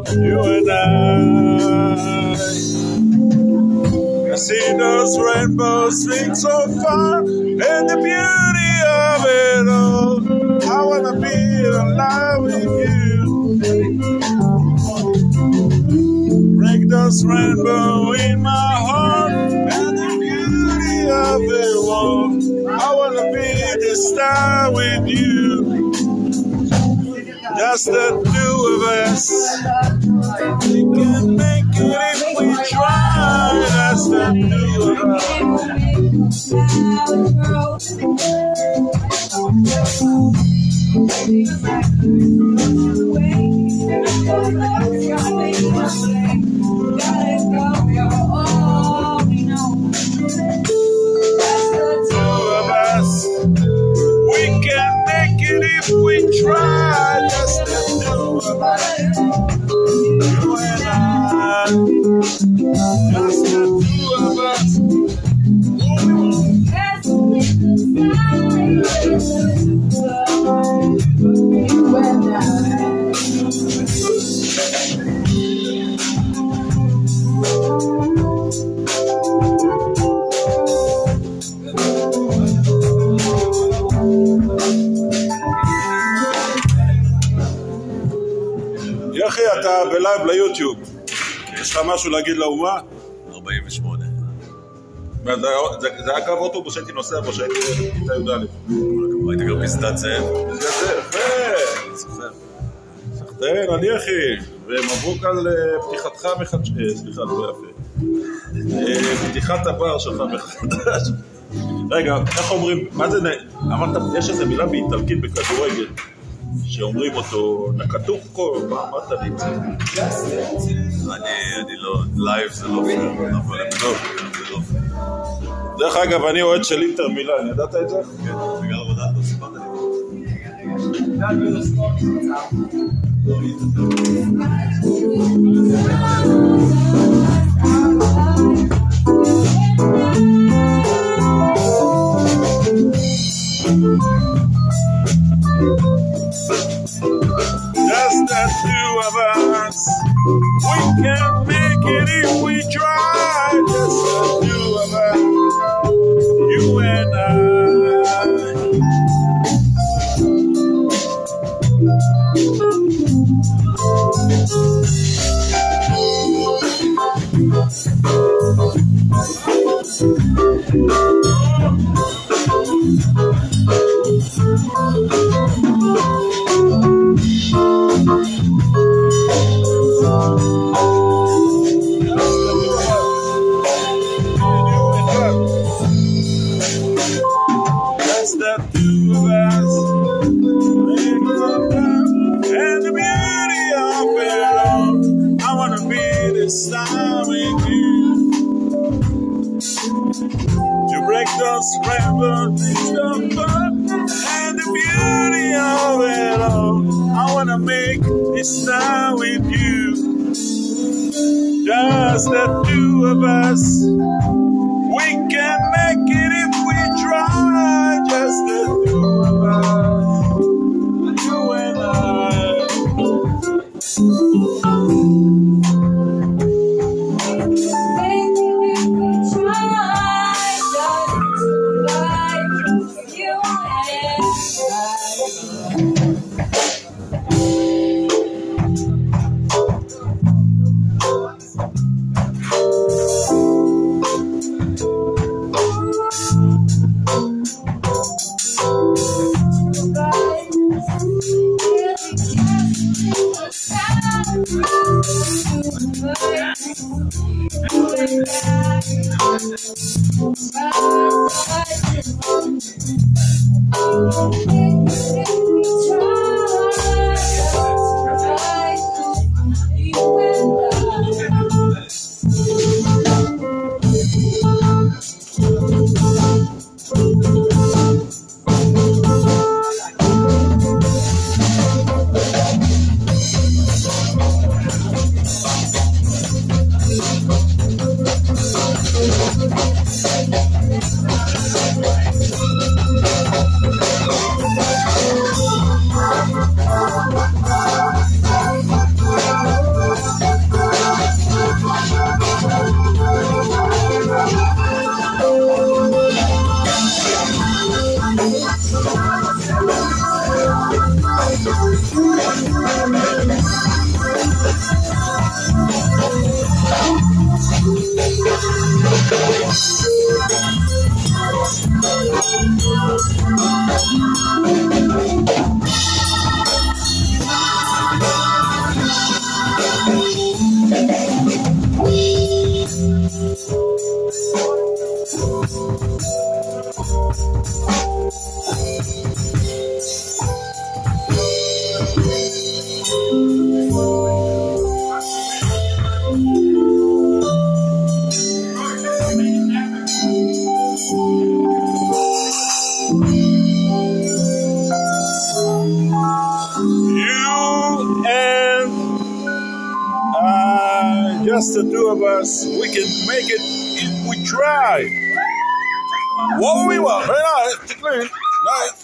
you and I see those rainbows swing so far, and the beauty of it all. I wanna be alive with you. Break those rainbows in my heart, and the beauty of it all. I wanna be the star with you. Just the two of us. We can make it if we try. Just the two of us. We can make it if we try. Just the two of us. You and I. Just the two of us. יחי, אתה בלייב ליוטיוב. יש לך משהו להגיד לאומה? 48. זה היה קו אוטובוס שהייתי נוסע בו, שהייתי בכיתה י"א. ראיתי גם פסטת זאב. זה יפה. סחטיין, אני אחי. ומברוק על פתיחתך מחדש. סליחה, לא יפה. פתיחת הבר שלך מחדש. רגע, איך אומרים? מה זה? אמרת, יש איזה מילה באיטלקית בכדורגל. שאומרים אותו נקטוקו, מה אתה נמצא? אני לא, לייב זה לא פייר, אבל הם טוב, זה לא פייר. דרך אגב, אני אוהד של אינטר מילאן, ידעת את זה? כן, בגלל רונלדו, סיפרת לי. Just the two of us. We can make it if we try. Just the two of us. You and I. And the beauty of it all, I wanna make this time with you. Just the two of us. We can make it if we try. Just the two of us. You and I. just the two of us. We can make it if we try. What we want. Very nice. Clean. Nice.